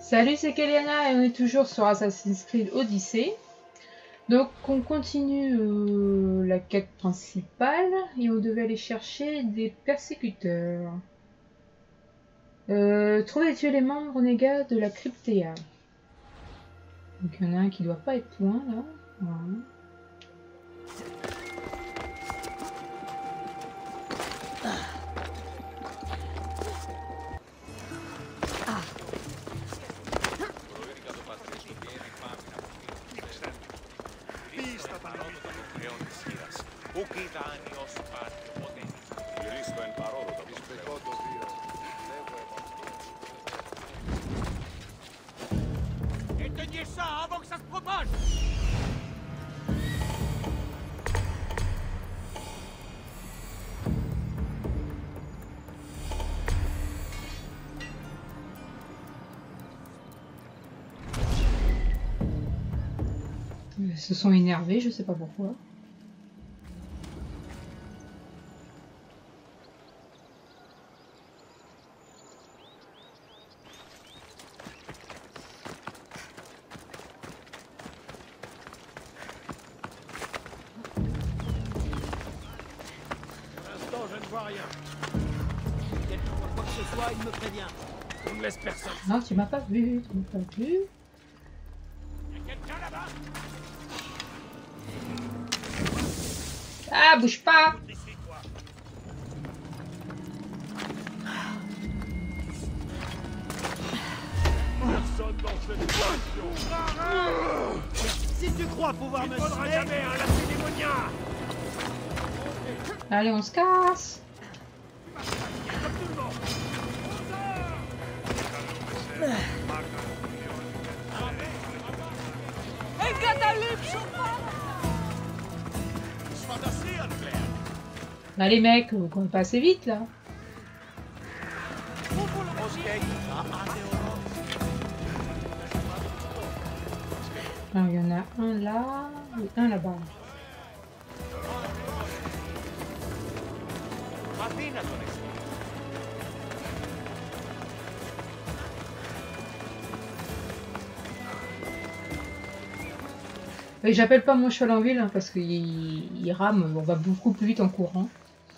Salut, c'est Keliana et on est toujours sur Assassin's Creed Odyssey. Donc on continue la quête principale et on devait aller chercher des persécuteurs. Trouver et tuer les membres renégats de la Cryptea. Donc il y en a un qui doit pas être loin là. Voilà. Ils se sont énervés, je sais pas pourquoi. Non, tu m'as pas vu, tu m'as pas vu. Ah, bouge pas! Si tu crois pouvoir me sauver, jamais un lacédémonien. Allez, on se casse! Là les mecs, vous courez pas assez vite là. Alors, il y en a un là et un là-bas. Et j'appelle pas mon cheval en ville hein, parce qu'il rame, on va beaucoup plus vite en courant.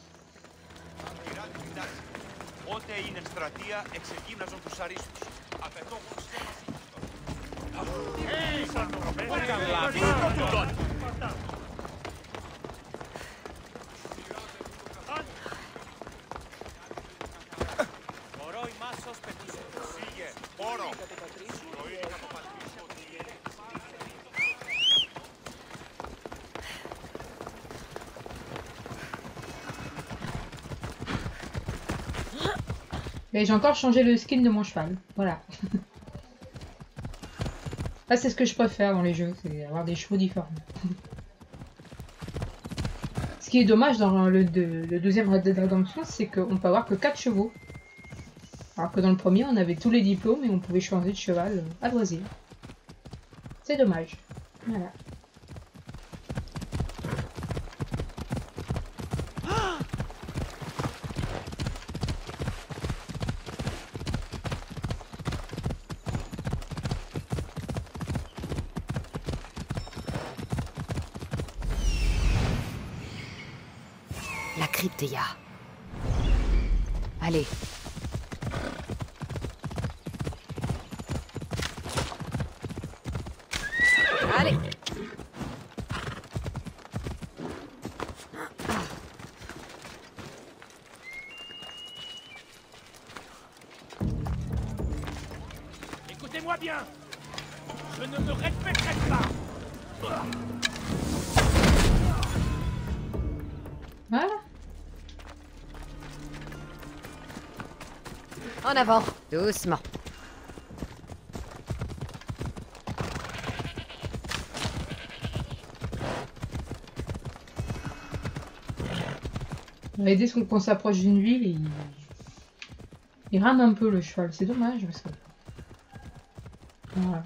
Et j'ai encore changé le skin de mon cheval. Voilà. Là, c'est ce que je préfère dans les jeux, c'est avoir des chevaux différents. Ce qui est dommage dans le deuxième Red Dead Redemption, c'est qu'on peut avoir que 4 chevaux. Alors que dans le premier, on avait tous les diplômes et on pouvait changer de cheval à loisir. C'est dommage. Voilà. La Cryptea. Allez. Allez. Écoutez-moi bien. Je ne me répéterai pas. Voilà. En avant. Doucement. On va aider qu'on s'approche d'une ville et il rame un peu le cheval. C'est dommage parce que... Voilà.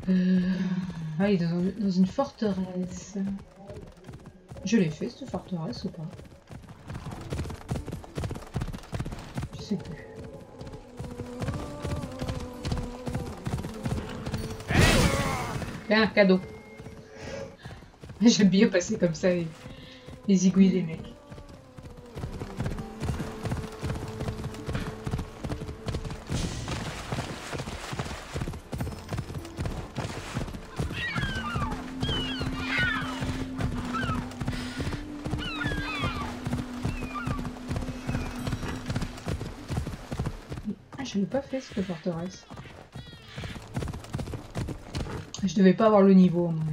Ah, il est dans une forteresse. Je l'ai fait cette forteresse ou pas? Je sais plus. Un cadeau. J'aime bien passer comme ça et les aiguilles des mecs. Ah, je l'ai pas fait cette forteresse. Je devais pas avoir le niveau à mon avis.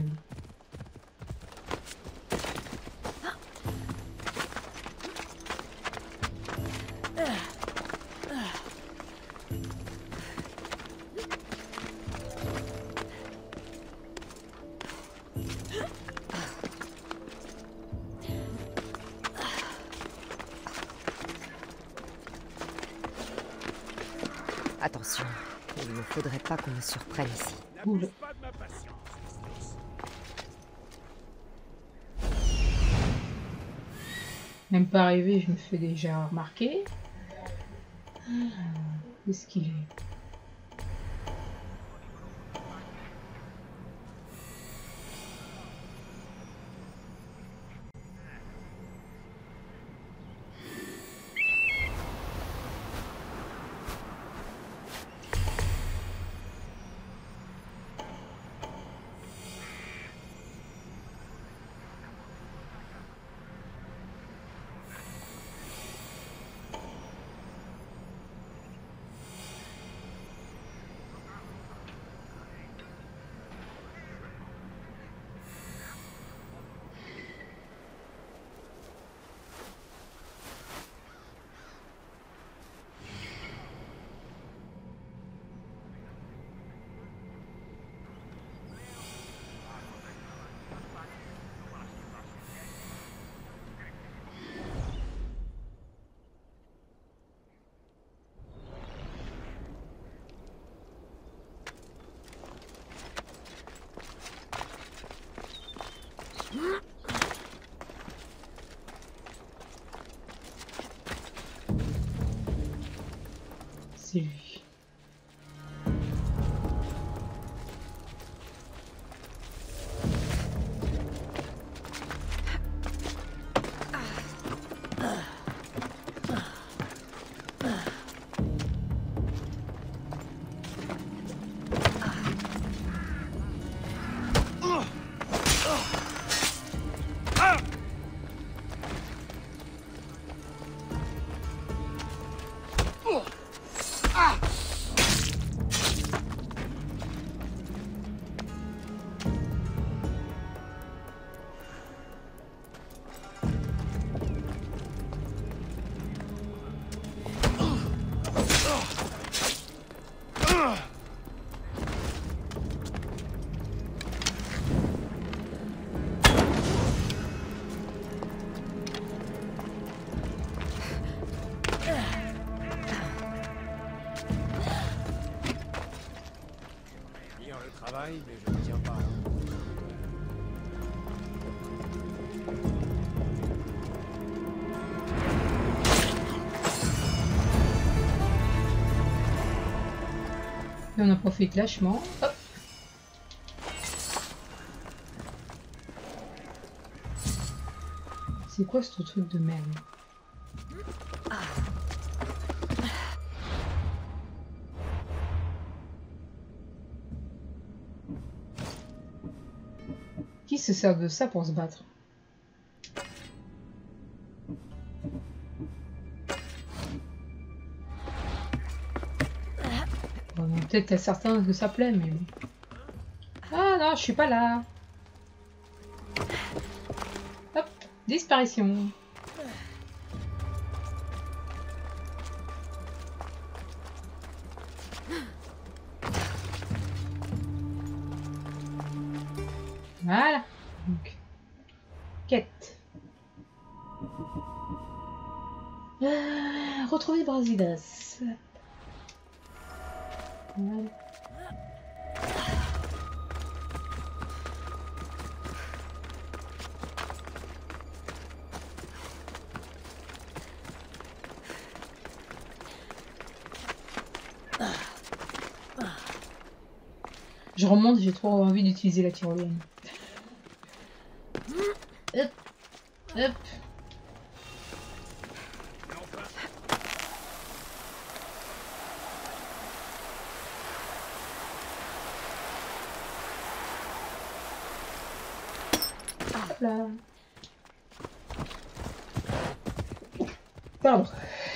Attention, il ne faudrait pas qu'on me surprenne ici. Oula. Pas de ma patience. Même pas arrivé, je me fais déjà remarquer. Où est-ce qu'il est? C'est lui. Mais je ne tiens pas. Et on en profite lâchement. Hop. C'est quoi ce truc de merde? Qui se sert de ça pour se battre? Bon, peut-être à certains que ça plaît, mais... Ah non, je suis pas là. Hop, disparition. Voilà. Donc, quête. Retrouver Brasidas. Voilà. Je remonte, j'ai trop envie d'utiliser la tyrolienne. Hop, hop. Hop là. Pardon.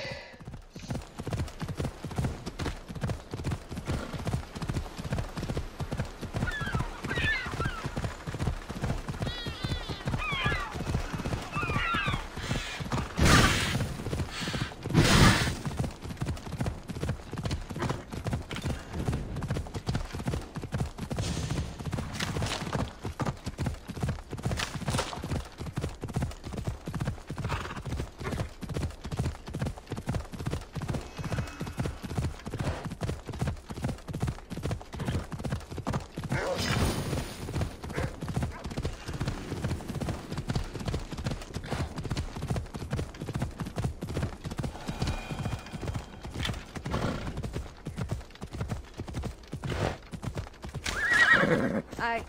Aïe.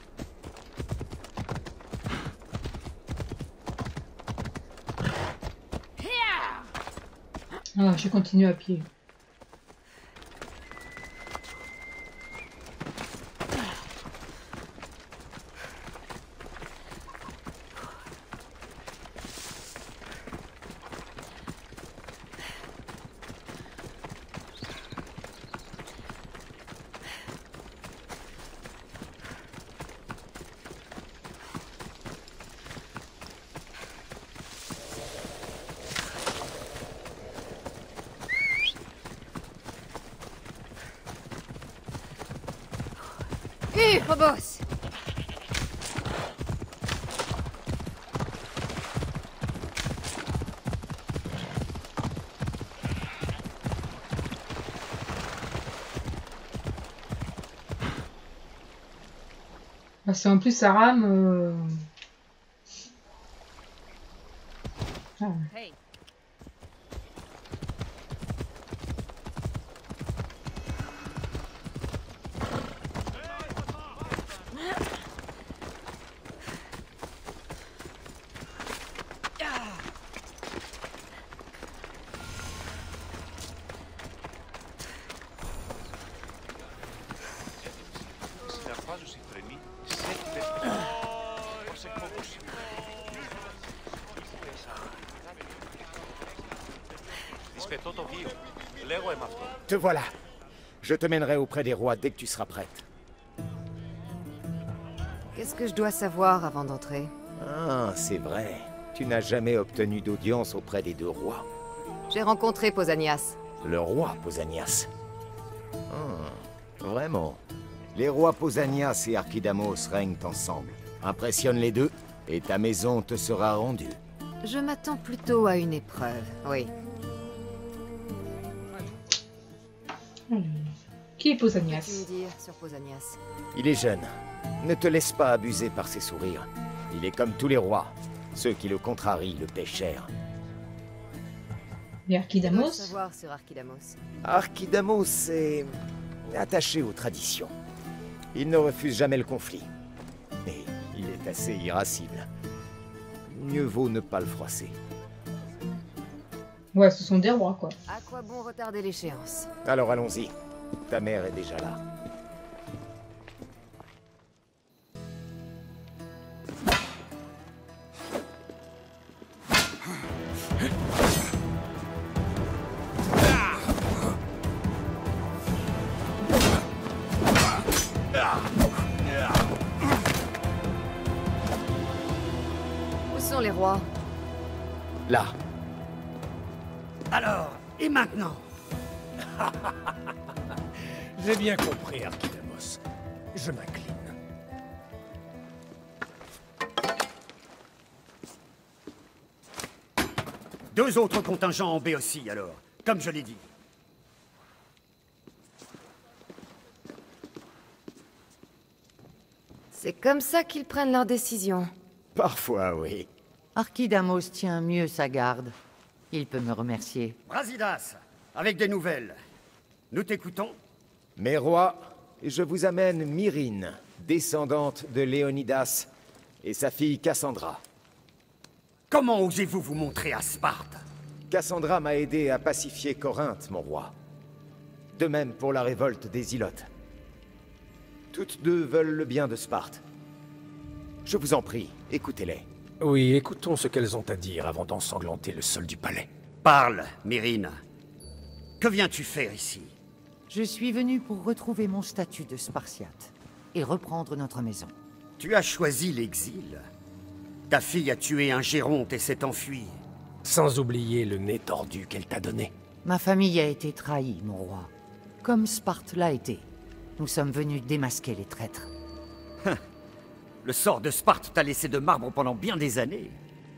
Ah, je continue à pied. Phobos! Parce qu'en plus, ça rame. Ah. Hey. Te voilà. Je te mènerai auprès des rois dès que tu seras prête. Qu'est-ce que je dois savoir avant d'entrer? Ah, c'est vrai. Tu n'as jamais obtenu d'audience auprès des deux rois. J'ai rencontré Pausanias. Le roi Pausanias. Ah, vraiment. Les rois Pausanias et Archidamos règnent ensemble. Impressionne les deux, et ta maison te sera rendue. Je m'attends plutôt à une épreuve, oui. Qui est Qu'as-tu Pausanias? me dire sur Pausanias? Il est jeune. Ne te laisse pas abuser par ses sourires. Il est comme tous les rois. Ceux qui le contrarient le paient cher. Et Que dois-je Archidamos? savoir sur Archidamos? Archidamos est attaché aux traditions. Il ne refuse jamais le conflit. Mais il est assez irascible. Mieux vaut ne pas le froisser. Ouais, ce sont des rois, quoi. À quoi bon retarder l'échéance? Alors allons-y. Ta mère est déjà là. Où sont les rois? Là. Alors, et maintenant? J'ai bien compris, Archidamos. Je m'incline. Deux autres contingents en Béotie, alors, comme je l'ai dit. C'est comme ça qu'ils prennent leurs décisions. Parfois, oui. Archidamos tient mieux sa garde. Il peut me remercier. Brasidas, avec des nouvelles. Nous t'écoutons. Mes rois, je vous amène Myrrine, descendante de Léonidas, et sa fille Cassandra. Comment osez-vous vous montrer à Sparte? Cassandra m'a aidé à pacifier Corinthe, mon roi. De même pour la révolte des Ilotes. Toutes deux veulent le bien de Sparte. Je vous en prie, écoutez-les. Oui, écoutons ce qu'elles ont à dire avant d'ensanglanter le sol du palais. Parle, Myrrine. Que viens-tu faire ici? Je suis venu pour retrouver mon statut de Spartiate et reprendre notre maison. Tu as choisi l'exil. Ta fille a tué un Géronte et s'est enfuie. Sans oublier le nez tordu qu'elle t'a donné. Ma famille a été trahie, mon roi. Comme Sparte l'a été. Nous sommes venus démasquer les traîtres. Le sort de Sparte t'a laissé de marbre pendant bien des années.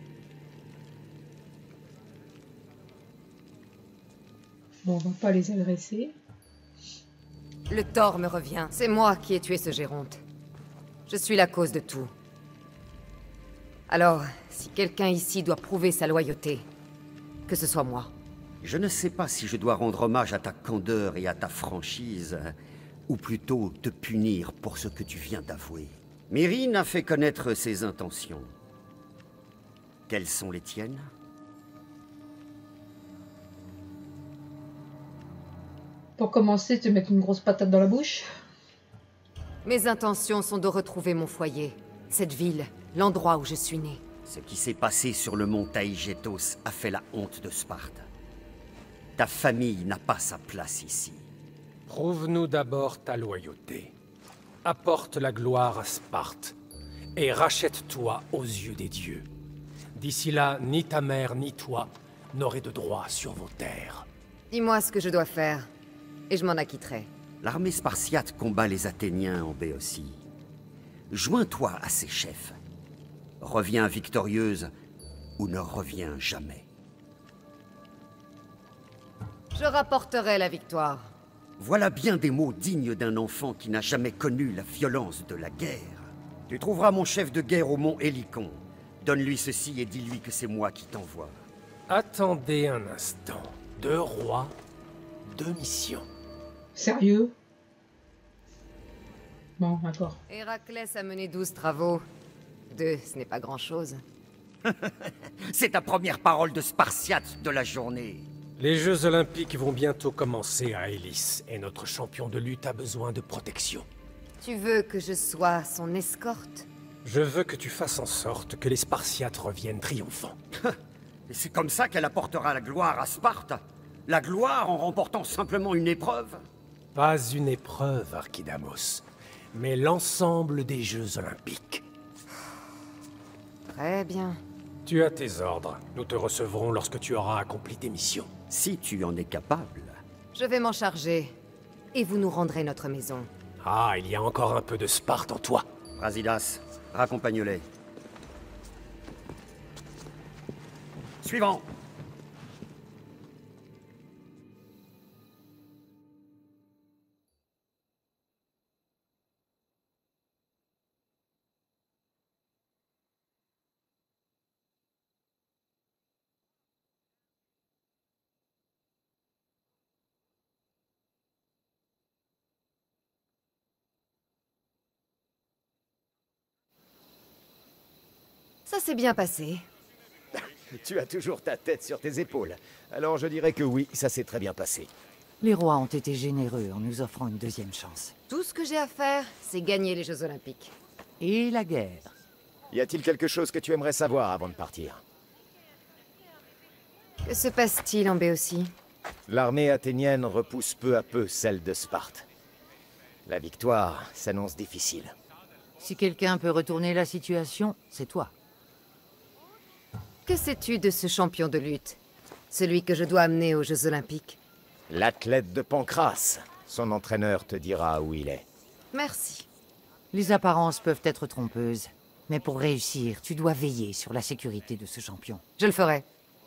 Bon, on va pas les agresser. Le tort me revient. C'est moi qui ai tué ce Géronte. Je suis la cause de tout. Alors, si quelqu'un ici doit prouver sa loyauté, que ce soit moi. Je ne sais pas si je dois rendre hommage à ta candeur et à ta franchise, ou plutôt te punir pour ce que tu viens d'avouer. Myrrine a fait connaître ses intentions. Quelles sont les tiennes? Pour commencer, te mettre une grosse patate dans la bouche. Mes intentions sont de retrouver mon foyer, cette ville, l'endroit où je suis né. Ce qui s'est passé sur le mont Taïgétos a fait la honte de Sparte. Ta famille n'a pas sa place ici. Prouve-nous d'abord ta loyauté. Apporte la gloire à Sparte, et rachète-toi aux yeux des dieux. D'ici là, ni ta mère ni toi n'aurez de droit sur vos terres. Dis-moi ce que je dois faire, et je m'en acquitterai. L'armée spartiate combat les Athéniens en Béotie. Joins-toi à ses chefs. Reviens victorieuse, ou ne reviens jamais. Je rapporterai la victoire. Voilà bien des mots dignes d'un enfant qui n'a jamais connu la violence de la guerre. Tu trouveras mon chef de guerre au mont Hélicon. Donne-lui ceci et dis-lui que c'est moi qui t'envoie. Attendez un instant. 2 rois, 2 missions. Sérieux? Bon, d'accord. Héraclès a mené 12 travaux. 2, ce n'est pas grand-chose. C'est ta première parole de Spartiate de la journée. Les Jeux Olympiques vont bientôt commencer à Élis, et notre champion de lutte a besoin de protection. Tu veux que je sois son escorte? Je veux que tu fasses en sorte que les Spartiates reviennent triomphants. Et c'est comme ça qu'elle apportera la gloire à Sparte? La gloire en remportant simplement une épreuve? Pas une épreuve, Archidamos, mais l'ensemble des Jeux Olympiques. Très bien. Tu as tes ordres. Nous te recevrons lorsque tu auras accompli tes missions. Si tu en es capable. Je vais m'en charger. Et vous nous rendrez notre maison. Ah, il y a encore un peu de Sparte en toi. Brasidas, raccompagne-les. Suivant. Ça s'est bien passé. Tu as toujours ta tête sur tes épaules. Alors je dirais que oui, ça s'est très bien passé. Les rois ont été généreux en nous offrant une deuxième chance. Tout ce que j'ai à faire, c'est gagner les Jeux Olympiques. Et la guerre. Y a-t-il quelque chose que tu aimerais savoir avant de partir? Que se passe-t-il en Béotie? L'armée athénienne repousse peu à peu celle de Sparte. La victoire s'annonce difficile. Si quelqu'un peut retourner la situation, c'est toi. Que sais-tu de ce champion de lutte? Celui que je dois amener aux Jeux Olympiques? L'athlète de Pancrace. Son entraîneur te dira où il est. Merci. Les apparences peuvent être trompeuses, mais pour réussir, tu dois veiller sur la sécurité de ce champion. Je le ferai.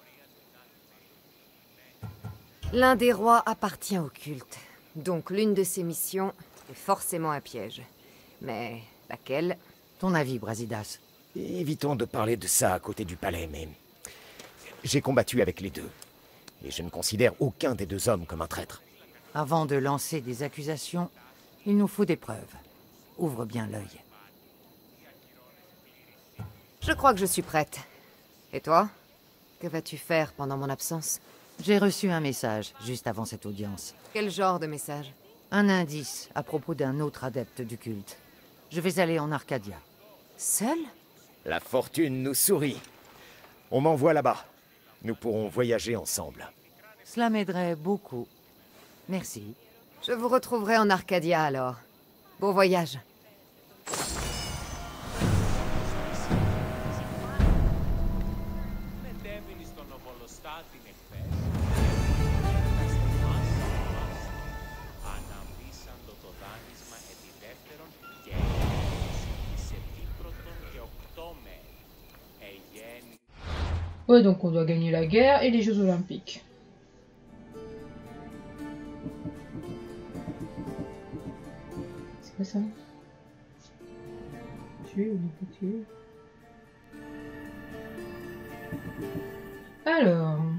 L'un des rois appartient au culte, donc l'une de ses missions est forcément un piège. Mais laquelle? Ton avis, Brasidas? Évitons de parler de ça à côté du palais, mais... J'ai combattu avec les deux. Et je ne considère aucun des deux hommes comme un traître. Avant de lancer des accusations, Il nous faut des preuves. Ouvre bien l'œil. Je crois que je suis prête. Et toi? Que vas-tu faire pendant mon absence? J'ai reçu un message juste avant cette audience. Quel genre de message? Un indice à propos d'un autre adepte du culte. Je vais aller en Arcadia. Seul? La fortune nous sourit. On m'envoie là-bas. Nous pourrons voyager ensemble. Cela m'aiderait beaucoup. Merci. Je vous retrouverai en Arcadia alors. Bon voyage. Ouais, donc on doit gagner la guerre et les Jeux Olympiques. C'est quoi ça? Tuer ou ne pas tuer? Alors...